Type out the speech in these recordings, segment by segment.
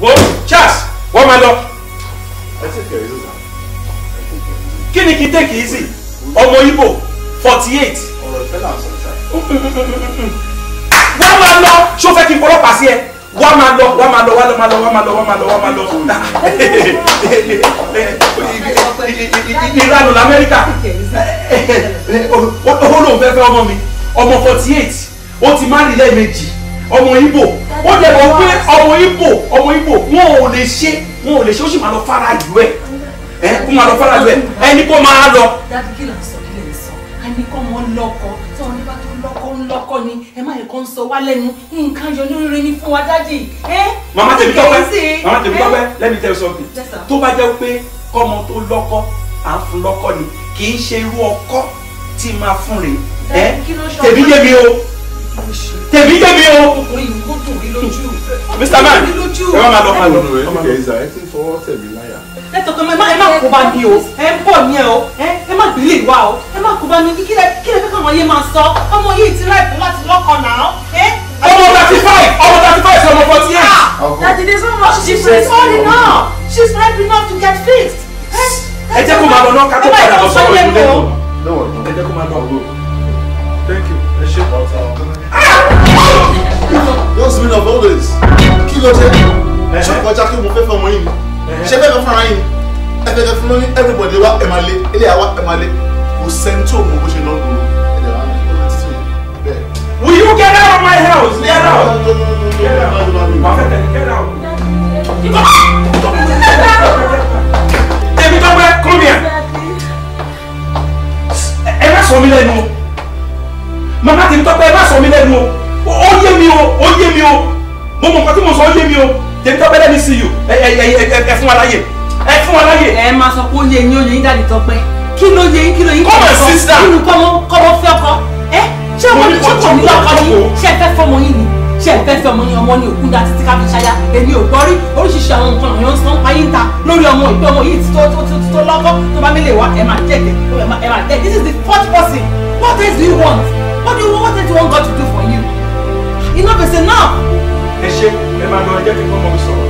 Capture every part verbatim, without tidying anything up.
wo Charles wọ́n máa lọ. kí ni kí n take easy ọmọ Igbo forty eight. wọ́n máa lọ ṣó fẹ́ kí n fọlọ́pàá sí ẹ wọ́n máa lọ wọ́n máa lọ wọ́n máa lọ wọ́n máa lọ wọ́n máa lọ wọ́n máa lọ. ìlànà lamẹ́ríkà owó lòun fẹ́ fẹ́ ọmọ mi ọmọ forty eight ó ti má rí lẹ́ẹ̀mejì ọmọ Igbo ó dẹ̀ wọ́n pé ọmọ Igbo ọmọ Igbo wọn ò lè ṣe wọn ò lè ṣe ó sì máa lọ fara ìlú ẹ̀ ẹ̀ kó máa lọ fara ìlú ẹ̀ ẹni kó máa lọ. dájú kí ló ń sọ kí lè sọ ẹni kọ́ mọ́ lọ́kọ tí wọ́n ní bá tó lọ́kọ ń lọ́kọ ni ẹ má yẹ kó ń sọ wá lẹ́nu nǹkan yọ lóríire ní fún wa dájì. màmá tèmi tọ́pẹ́ màmá tèmi tọ́pẹ́ let me tell you something tó bá jẹ́ pé kọ́mọ tó lọ́kọ à ń fún lọ́kọ ni kì í ṣe irú ọkọ tí máa fún rè é tèmi yé mi o tèmi yé mi o. Mister Man ẹ wá máa lọ máa lọ. ẹ tọkọ ẹ má ẹ má kó bá mi o ẹ ń bọ̀ ní ẹ o ẹ má gbélé wa o ẹ má kó bá mi kí lẹ kí lẹ fẹ́ káwọn yé máa sọ ọmọ yìí ti rẹ̀ fún láti lọ́kọ náà. ọmọ thirty five ọmọ thirty five ṣe ọmọ forty eight. Daddy, there's no rush. She's old enough. She's ripe enough to get fixed. ẹ jẹ́ kó máa lọ náà ká tó padà lọ sọ́wọ́ ìlú lẹ́nu. ẹ jẹ́ kó máa lọ. thank you ẹ ṣe. What's the meaning of all this? Kí ló dé? Ṣé kọjá kí mo fẹ́ fẹ́ ọmọ yìí ni? Ṣé bẹ́ẹ̀ fẹ́ fún ara yìí ni? Ẹ fẹ́ fẹ́ fún lóní everybody wá ẹ̀ máa lé, ilé àwa ẹ̀ máa lé. Kò sẹ́ni tó mọ bó ṣe lọ lò ó. Ẹ̀dẹ̀ wá ní ọ̀nà títí bẹ́ẹ̀. Will you get out of my house? Get out! Get out! Get out! Tèmi Tọ́pẹ́, come here. Ẹ má sọ mí lẹ́nu o. Màmá Tèmi Tọ́pẹ́, ẹ má sọ mí lẹ́nu o. Ó yé mi o, ó yé mi o. Mo mọ̀ nǹkan tí mo sọ ó yé mi o. Tèmi Tọ́pẹ́, let me see you. Ẹ ẹ ẹ ẹ fún wa láyè. Ẹ fún wa láyè. Ẹ máa sọ pé ó yé yín ó yé yín Daddy Tọ́pẹ́. Kí ló yé yín kí ló yín? Come on, sister. Kí ni kọ́mọ kọ́mọ fẹ́ ọkọ? Ẹ ṣé wọ́n ní ṣọ́kọ̀ ní lọ́kọ yín? Ṣé ẹ fẹ́ fọmọ yín ni? Ṣé ẹ fẹ́ fẹ́ ọmọ yín ọmọ ní òkú dá títí káfí ṣáyá? Èmi ò gbọ́ rí oríṣiríṣi àwọn nǹkan àwọn yóò san payín ta lórí ọmọ ìpè ọmọ yìí tó tó tó tó lọ́kọ́ tó bá mi lè wá ẹ máa jẹ́ ẹ máa jẹ́. This is the fourth person. What else do you want? What do you what else do you want God to do for you? Enough is enough. Ẹ ṣe ẹ máa lọ ẹ jẹ́ kí n kọ́ ọmọ mi sọ̀rọ̀.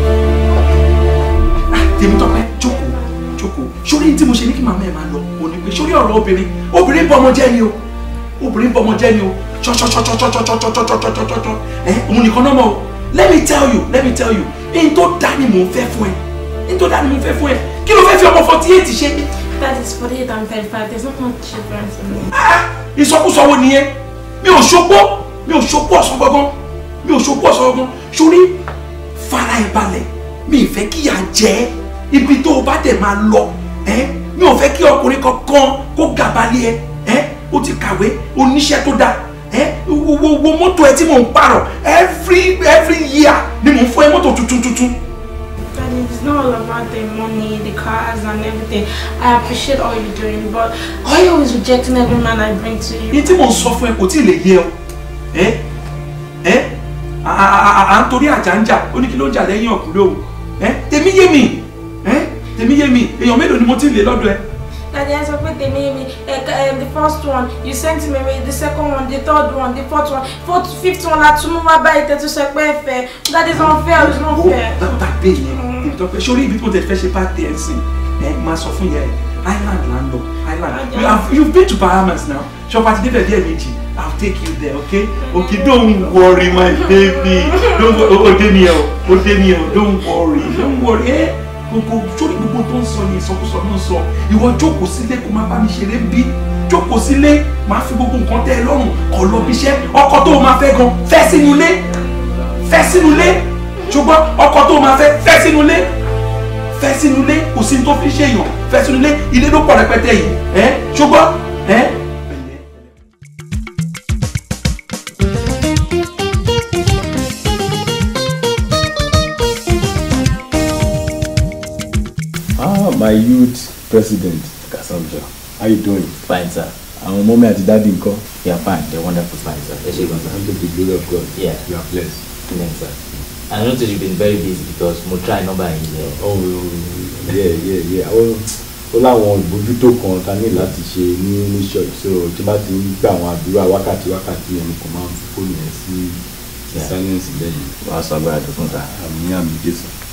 Tèmi Tọ́pẹ́ jókòó jókòó sórí tí mo ṣe ní kí màmá ẹ máa lọ òní pé sórí ọ̀rọ̀ obìnrin obìnrin bọ́ ọmọ jẹ́ ni o obìnrin bọ́ ọmọ jẹ́ ni o ṣọṣọṣọṣọṣọṣọṣọṣọṣọṣọ ẹ òun nìkan náà mọ̀ o let me tell you let me tell you ẹni tó dá ni mò ń fẹ́ fún ẹ ẹni tó dá ni mò ń fẹ́ fún ẹ kí ló fẹ́ fi ọmọ forty eight ṣe. That is forty eight and thirty five. There's not much difference in me. ìsọkúsọ wo nìyẹn mi ò ṣopó mi ò ṣopó ọ̀sán gangan mi ò ṣopó ọ̀sán gangan sórí fara ẹ̀ balẹ̀ mi ì fẹ́ kíyà jẹ́ ibi tó o bá dẹ̀ máa lọ ẹ́ mi ò fẹ́ kí ọkùnrin kankan kó gàbálẹ̀ ẹ ẹ́ o ti kàwé oníṣẹ́ tó dáa ẹ́ wo wo mọ́tò ẹ tí mò ń pààrọ̀ every every year ni mò ń fún ẹ mọ́tò tuntun tuntun. Daddy, it's not all about the money, the cars and everything. I appreciate all you're doing, but why are you always rejecting every man I bring to you? Ní tí mò ń sọ fún ẹ kò tí ì lè yé ọ ẹ́ ẹ́ à ń torí àjà ń jà ó ní kí ló ń jà lẹ́yìn ọ̀kúnlé o ẹ́ tèmi yé mi ẹ́ tèmi yé mi èèyàn mélòó ni mo ti lè lọ́dọ̀ ẹ. Daddy, I said, wait, me, the first one, you sent me, the second one, the third one, the fourth one, fourth, fifth one, like, tomorrow by it to say, fair. That is unfair, it's not fair. That baby, surely if people that fetch a back there and see, eh, mass of here, Island, Lando, Island. You have, you've been to Bahamas now. Shop at the Meiji. I'll take you there, okay? Okay, don't worry, my baby. Don't worry, oh, Daniel, oh, Daniel, don't worry, don't worry, eh? Gbogbo sórí gbogbo tó ń sọ yẹn ìsọkúsọ ló ń sọ ìwọ jókòó sílé kó máa bá mi ṣeré bí jókòó sílé máa fi gbogbo nǹkan tẹ́ ẹ lọ́rùn kó lọ bí iṣẹ́ ọkọ tó máa fẹ́ gan fẹ́ sínú ilé fẹ́ sínú ilé ṣùgbọ́n ọkọ tó máa fẹ́ fẹ́ sínú ilé fẹ́ sínú ilé kò sí tó fi ṣe èèyàn fẹ́ sínú ilé ilé ló pọ̀ rẹpẹtẹ yìí ẹ ṣùgbọ́n ẹ. My youth president, Kasamja. How you doing? Fine, sir. Our mommy and daddy in call. Yeah, fine. They're wonderful, fine, sir. Yes, you Under the glory of God. Yeah. You are blessed. Yes, sir. I noticed you've been very busy because mo try number in there. Oh, yeah, yeah, yeah. Oh, ó láwọn ìbójútó kan ta ní láti ṣe ní ní church. So tí bá ti ń gbà àwọn àdúrà wákàtí wákàtí ẹni kan máa ń fi fóònù yẹn sí silence lẹ́yìn. Wàá sọ agbára tuntun, sir. Àmì àmì Jésù.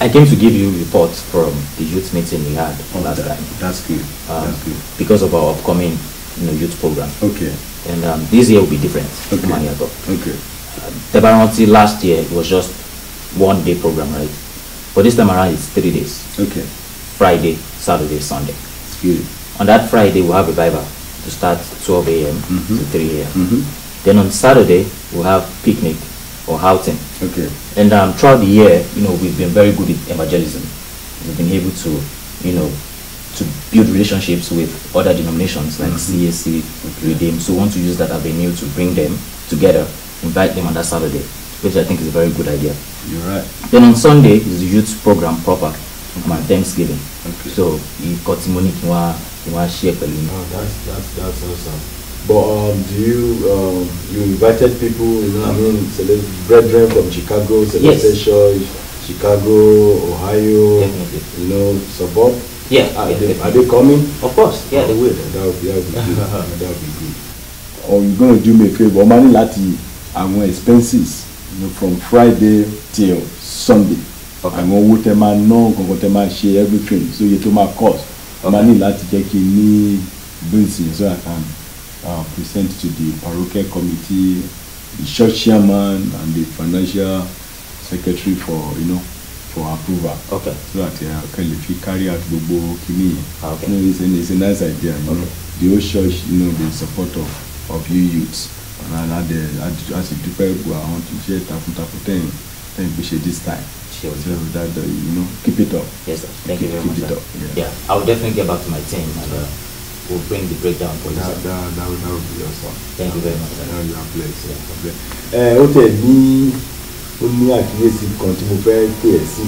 I came to give you reports from the youth meeting we had Oh, last that, time. that's good. Um, that's good. Because of our upcoming, you know, youth program. Okay. And um, this year will be different. Okay. Okay. Tebaranti last year it was just one day program, right? But this time around it's three days. Okay. Friday, Saturday, Sunday. It's good. On that Friday we'll have a revival to start twelve A M Mm-hmm. to three A M Mm-hmm. Then on Saturday we'll have picnic or outing. Okay. And um, throughout the year, you know, we've been very good at evangelism. We've been able to, you know, to build relationships with other denominations like Mm-hmm. C A C, Okay. Redeem. So we want to use that avenue to bring them together, invite them on that Saturday, which I think is a very good idea. You're right. Then on Sunday is the youth program proper, my Thanksgiving. Okay. So you got money you want to share with me. Oh, that's that's that's awesome. But um, do you um, you invited people? You know, I mean, cele- brethren from Chicago, Celestial Yes. Church, Chicago, Ohio. Definitely. You know, suburb. Yeah, Are yeah, they, definitely. are they coming? Of course, yeah, they will. That would be that would be good. That would be good. Or you're gonna do me a favor. Money lati àwọn expenses, you know, from Friday till Sunday. Okay. Àwọn owó tẹ́ máa ná, nǹkan tẹ́ máa ṣe everything. So iye tó máa cost. Money láti jẹ́ kí n ní basic so I can uh, present to the parochial committee, the church chairman, and the financial secretary for you know for approval. Okay. So that uh, can if you carry out gbogbo kini. Okay. You know, it's a, it's a nice idea. You know, the whole church, you know, the support of of you youths. And at the as a different way, I want to share takuntakun ten ten we share this time. Sure. So that uh, you know, keep it up. Yes, sir. Thank you very Keep much. it Sir. up, yeah. Yeah, I will definitely get back to my team and uh, we'll bring the breakdown for you. That, Sir. that, that, would, that would be awesome. Thank you very much, sir. That you are blessed. Yeah. Ó tẹ̀ ní ó ní àkíyèsí kan tí mo fẹ́ pè ẹ́ sí.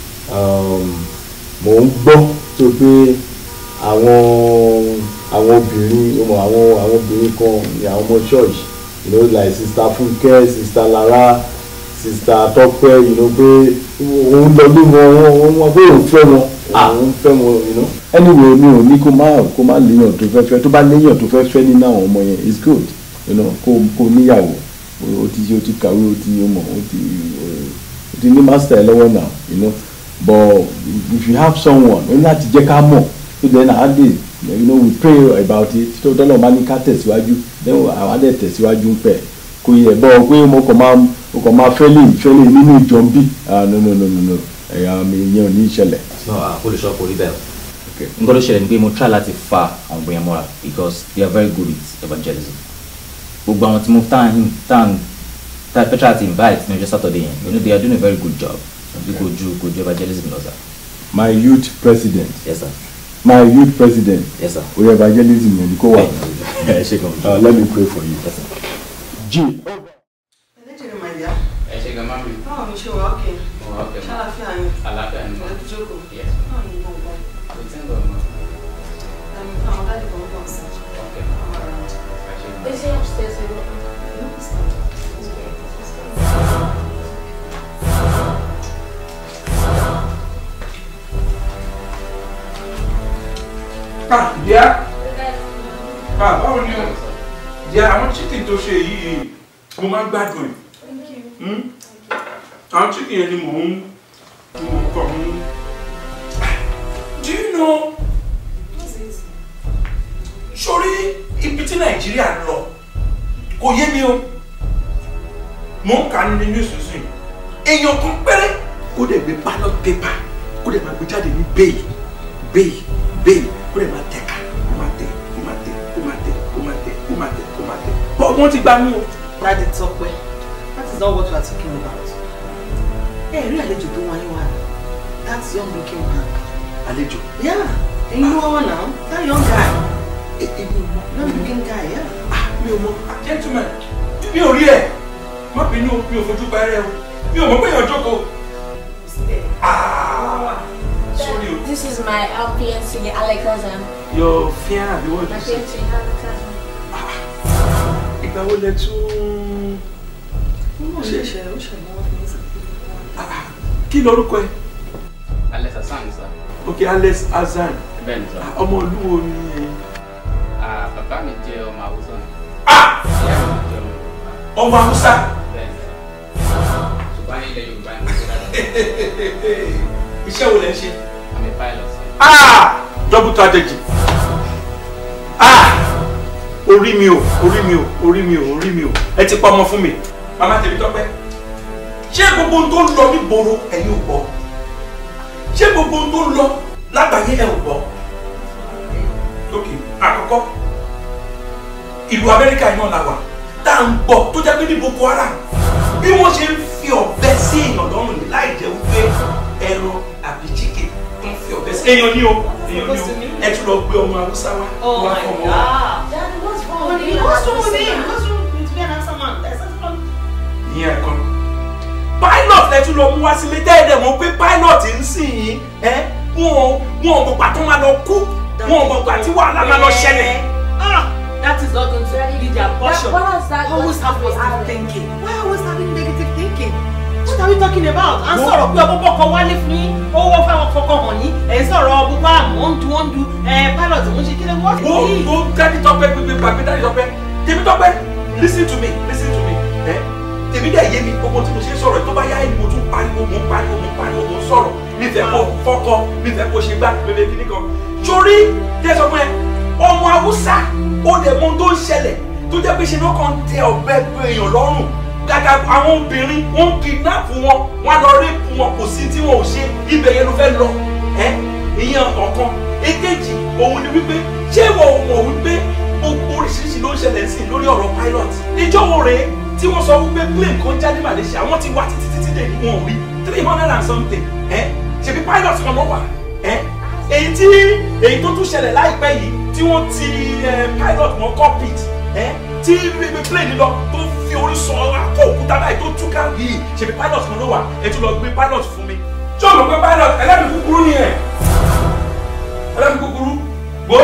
Mò ń gbọ́ tó pé àwọn àwọn obìnrin àwọn àwọn obìnrin kan ní àwọn ọmọ church, you know, like sister Funke, sister Lara, sister Tọ́pẹ́, you know, pé òun lọ lé wọn wọn pé òun fẹ́ wọn òun fẹ́ wọn, you know. Anyway, mi ò ní kó má kó má léèyàn tó fẹ́ fẹ́ tó bá léèyàn tó fẹ́ fẹ́ nínú àwọn ọmọ yẹn it's good, you know, kó kó níyàwó o ti o ti kàwé o ti o mọ̀ o ti o ti ní master ẹ lọ́wọ́ náà, you know. But if you have someone o ní láti jẹ́ ká mọ̀ so then at least you know we pray about it tó tọ́lọ̀ máa ní ká tẹ̀síwájú then àwọn adé tẹ̀síwájú ń pẹ̀ kò yẹ bọ́ pé mo kàn máa mo kàn máa fẹ́lẹ̀ fẹ́lẹ̀ nínú ìjọ ń bì ah no no no no no ẹ̀yà mi yẹn ò ní ìṣẹ̀lẹ̀. No, olùṣọ́ kò rí bẹ́ẹ̀. Nǹkan tó ṣẹlẹ̀ ni pé mo try láti fa àwọn ọ̀gbìn yẹn mọ́ra because they are very good at evangelism. Gbogbo àwọn tí mo tán tán tán petra ti invite ní ọjọ́ Saturday yẹn, you know they are doing a very good job. Bí kò ju kò ju evangelism lọ sir. My youth president. Yes sir. My youth president. Yes sir. We evangelism yẹn ni kò wà. Ẹ ṣe gan. Uh, let me pray for you. Yes sir. G. Ẹlẹ́jẹ̀rẹ̀ my dear. Ẹ ṣe gan máa mi. Báwo ni ṣe wà ókè? Mo wà ókè. Ṣàlàfíà ni. Àlàáfíà ni. Ẹ ti jókòó. Yes. Báwo ni mo gbọ́? Kò tí ń bọ̀ mọ́. Àwọn dáàdì kan ń bọ̀ sí. Okay. Àwọn ará wọn. Ẹ ṣe gan. Is he upstairs? No, it's not. It's okay. It's okay. Ah, díẹ̀. Ah, báwo ni o? Díẹ̀ àwọn chicken tó ṣe yìí mo máa ń gbádùn ẹ̀. Thank you. Hmm? Àwọn chicken yẹn ni mò ń mò ń kọ̀ mú. Do you know? What's it? Sórí ibi tí Nàìjíríà lọ kò yé mi o. Mò ń kà nínú news sísìn. Èèyàn kan péré kó dẹ̀ gbé ballot paper kó dẹ̀ máa gbé jáde ní bail bail bail kó dẹ̀ máa tẹ̀ka kó máa tẹ̀ kó máa tẹ̀ kó máa tẹ̀ kó máa tẹ̀ kó máa tẹ̀ kó máa tẹ̀. Bọ́ wọ́n ti gbá mú o. Daddy Tọ́pẹ́, that is not what we are talking about. Ẹ rí àlejò tó wáyé wá. That young looking man. Àlejò. Yeah, ẹ̀yin ló wá wá now. That young guy. Èmi ò mọ̀. Young looking guy, yeah. Ah, mi ò mọ̀. Gentleman, mi ò rí ẹ̀. Má bínú, mi ò fojú parẹ́ o. Mi ò mọ̀ pé èèyàn jókòó. Ah, sorry o. This is my L P N C, Alex Azan. Your fian àbí what My you say? P N C, Alex Azan. Ìgbà wo lẹ tún? Ó ṣe ṣe ó ṣe mọ́ ní Ah, kí lorúkọ ẹ? Alex Hassan sir. Okay, Alex Azan. Bẹ́ẹ̀ ni sir. Ah, ọmọ ìlú wo ni? Ah, bàbá mi jẹ́ ọmọ Haúsá ni. Ah! Ìyá mi jẹ́ ọmọ Yorùbá. Ọmọ Hausa. Bẹ́ẹ̀ ni sir. Ṣùgbọ́n ní ilẹ̀ Yorùbá ni mo ti dára. iṣẹ́ wo lẹ ń ṣe. I'm a pilot, sir. ah double tragedy. ah orí mi o orí mi o orí mi o orí mi o ẹ ti pa ọmọ fún mi màmá Tèmítọ́pẹ́ ṣé gbogbo ohun tó ń lọ nígboro ẹ̀yin ò gbọ́ ṣé gbogbo ohun tó ń lọ lágbàáyé ẹ ò gbọ́ ok àkọ́kọ́ ìlú Amẹ́ríkà iná la wà tá à ń gbọ́ tó jẹ́ pé ní Boko Haram bí wọ́n ṣe ń fi ọ̀bẹ sí èèyàn lọ́rùn ní láì jẹ́ wípé ẹran àbí chicken tó ń fi ọ̀bẹ sí èèyàn ní o èèyàn ní o ẹ tún lọ gbé ọmọ Haúsá wá wá fọmọ wa. What's wrong with him? What's wrong with him? What's wrong with being an answer man? There's something wrong. ìyẹn kan pilot lẹ tún lọ mú wá sílé tẹ́ẹ̀dẹ̀ mọ̀ pé pilot ń sìn yín ẹ wọn wọn ò mọ̀ gbà tó máa lọ kú wọn ò mọ̀ gbà tí wàhálà máa lọ ṣẹlẹ̀. That is not going to be their portion. What else that Always have positive thinking. Why always having negative thinking? What are we talking about? À ń sọ̀rọ̀ pé ọkọ̀ kọ̀ọ̀kan wálé fún yín, owó fẹ́ wọn kọ̀ọ̀kan hàn yín, ẹ̀ ń sọ̀rọ̀ gbogbo àmọ́ wọ́n ń du wọ́n ń du pilot ń ṣe kí lè wọ́n. wo wo Tèmítọ́pẹ́ pépé pàpẹ́ Tèmítọ́pẹ́ Tèmítọ́pẹ́ listen to me listen to me ẹ tèmi dẹ̀ yé mi gbogbo tí mo ṣe sọ̀rọ̀ tó bá yá ẹni mo tún pariwo mo pariwo mo pariwo mo sọ̀rọ̀ nífẹ̀ẹ́ kó fọ́kọ́ nífẹ̀ẹ́ kó ṣe gbá bébè kíní kan sórí tẹ̀sán fún ẹ ọmọ Haúsá ó lè mọ tó ń ṣẹlẹ̀ tó jẹ́ pé ṣe ló kàn tẹ ọ̀bẹ pé èèyàn lọ́rùn gàgà àwọn obìnrin wọ́n ń kidnap wọn wọ́n lọ rẹ́pù wọn kò sí tí wọn ò ṣe ibẹ̀ yẹn ló fẹ́ lọ ẹ ìyẹn ọ̀kan èkejì òun ni wípé ṣé ìwọ ò mọ̀ wípé gbogbo oríṣiríṣi ló ń ṣẹlẹ̀ sí lórí ọ̀rọ̀ pilot ìjọ wo rèé tí wọ́n sọ wípé plane kan jáde Malaysia àwọn ti wá títí títí dé ní wọn ò rí three hundred and something ẹ ṣebí pilot kan ló wà ẹ èyí tí èyí tó tún ṣẹlẹ̀ láìpẹ́ yìí tí wọ́n ti pilot mọ́ cockpit ẹ tí plane lọ tó fi orí sọ akọ òkúta báyìí tó túká yìí ṣebí pilot kan ló wà ẹ tún lọ gbé pilot fún mi tí o mọ̀ pé pilot ẹlẹ́mìí kúkúrú nìyẹn ẹlẹ́mìí kúkúrú gbó.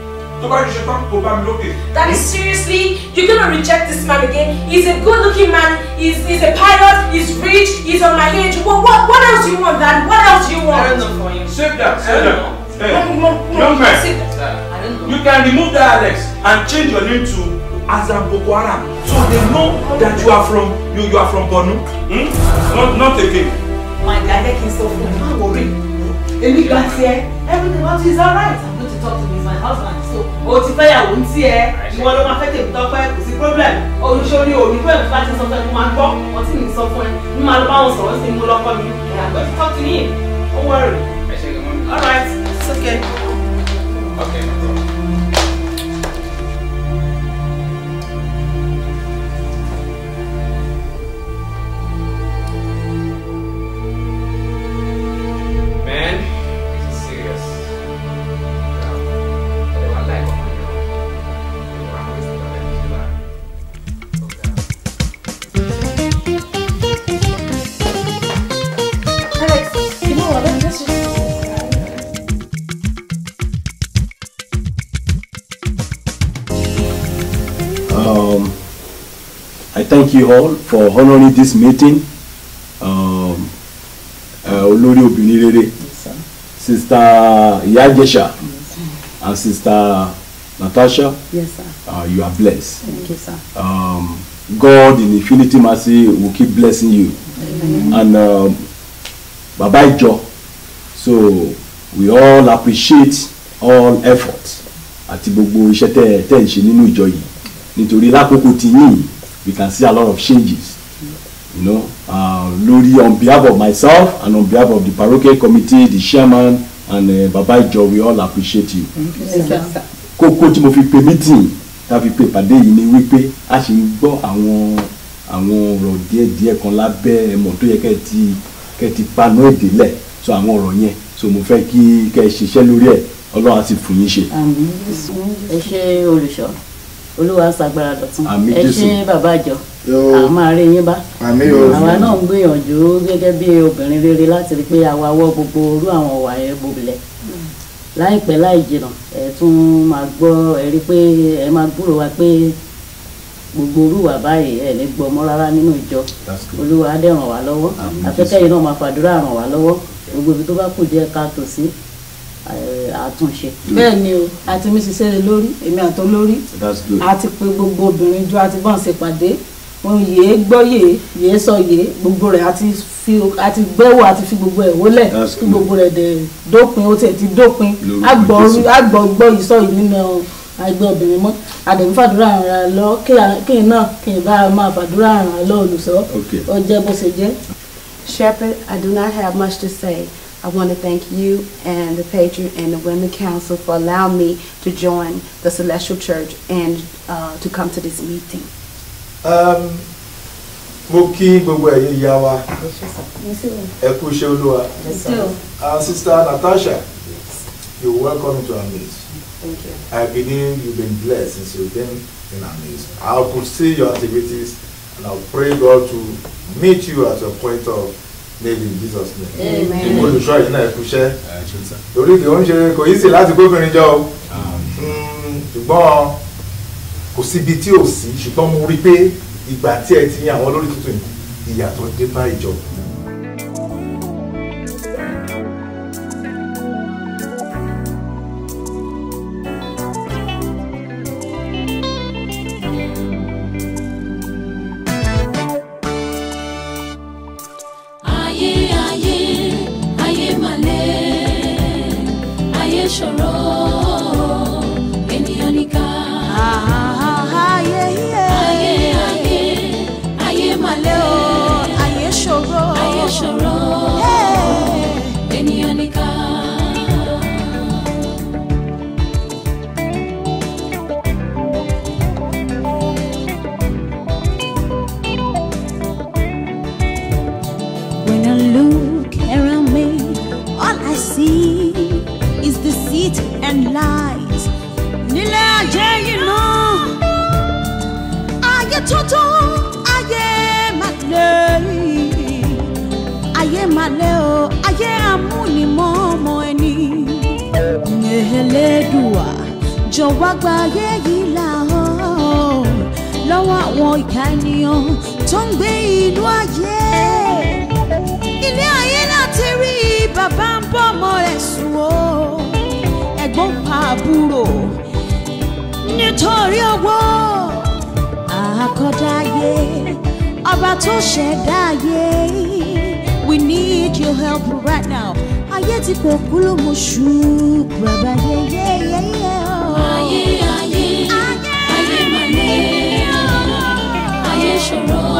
Daddy, seriously, you're gonna reject this man again? He's a good-looking man. He's he's a pilot. He's rich. He's on my age. What what what else do you want, Daddy? What else do you want? I don't know for you. Save that. Save that. Hey, No, no, no, young man, I don't know. you can remove that Alex and change your name to Azam Boko Haram, so they know that you are from you you are from Borno. Hmm? Not not again. My guy, they can still feel my worry. If you got here, everything else is alright. I'm going to talk to him, he's my husband. So, oh, if I won't see her, you want to affect him, talk about it, problem. Oh, you show me, oh, you can't fight something from my phone, what's in his software, you might bounce or something will lock on you. And I'm going to talk to him. Don't worry. Alright, it's okay. Okay, no problem. Um, I thank you all for honoring this meeting. Um, uh, Olórí obìnrin rere, Sister Iyajesha, and Sister Natasha. Yes, sir. Uh, you are blessed. Thank you, sir. Um, God in infinity mercy will keep blessing you. Amen. And um, Baba Ijo, so we all appreciate all efforts àti gbogbo iṣẹ́ tẹ́ tẹ́ ń ṣe nínú ìjọ yìí. Nítorí lákòókò tí yín, we can see a lot of changes. You know, uh, lórí on behalf of myself and on behalf of the parochial committee, the chairman and uh, Baba Ijo, we all appreciate you. Thank you, sir. Kókó tí mo fi pe meeting tá fi pe ìpàdé yìí ni wípé a ṣe ń gbọ́ àwọn àwọn ọ̀rọ̀ díẹ̀díẹ̀ kan lábẹ́ ẹ̀mọ̀ tó yẹ kẹ́ ti kẹ́ ti paná èdè lẹ̀ so àwọn ọ̀rọ̀ yẹn so mo fẹ́ kí kẹ́ ṣiṣẹ́ lórí ẹ̀ Ọlọ́run á sì fún yín ṣe. Àmín Jésù. Ẹ ṣé olùṣọ́. Olúwa ṣàgbára dọ̀tun. Àmín Ẹ Jésù. ṣé bàbá àjọ. A máa rí yín bá. Àmín o. Àwa náà ń gbìyànjú gẹ́gẹ́ bí obìnrin rere láti rí pé àwa wọ́ gbogbo orú àwọn ọ̀wà yẹn gbobilẹ̀. Láìpẹ́ láì jìnnà ẹ tún máa gbọ́ ẹ rí pé ẹ máa gbúrò wa pé gbogbo orú wa báyìí ẹ ní gbọ́ mọ́ rárá nínú ìjọ. Olúwa á dẹ̀ ràn wá lọ́wọ́. Afẹ́kẹ́ yìí náà máa fàdúrà ràn wá lọ́wọ́. Gbogbo ibi tó bá kù díẹ̀ káàtó sí àtúnṣe. Bẹ́ẹ̀ ni o àti mi ṣiṣẹ́ lé lórí èmi àtọ́ lórí àti pé gbogbo obìnrin jọ àti bọ́n ṣe pàdé wọn yéé gbọ́ yéé yéé sọ yéé gbogbo rẹ̀ àti fi àti gbẹ́wò àti fi gbogbo ẹ̀ wọlé fi gbogbo rẹ̀ dẹ̀ dópin ó tiẹ̀ ti dópin àgbọ̀gbọ́ ìsọ yìí nínú àgbẹ̀ obìnrin mọ́ àdèmí fàdúrà ràn án lọ kéèyàn náà kéèyàn bá máa fàdúrà ràn án lọ olùsọ ó jẹ́ bó ṣe jẹ́. Shepherd, I do not have much to say. I want to thank you and the patron and the Women Council for allowing me to join the Celestial Church and uh, to come to this meeting. Um, mo kí gbogbo ẹ̀yin ìyá wa ẹ kú iṣẹ́ Olúwa. Our sister Natasha, you're welcome into our midst. Thank you. I believe you've been blessed since you've been in our midst. I could see your activities and I pray God to meet you at your point of need in Jesus' name. Amen. Ìwọ olùṣọ́ yìí náà ẹ kú iṣẹ́. Torí kì í ṣe kò yí sí láti gbóbìnrin jọ o. Ṣùgbọ́n kò síbi tí ò sí ṣùgbọ́n mo rí pé ìgbà tí ẹ ti yan àwọn olórí tuntun ìyàtọ̀ dé bá ìjọ. We need your help right now. Ayé ti kò kúlò mo ṣú bàbá yé yé yé yé o. Ayé ayé ayé màlẹ́ ayé ṣòro.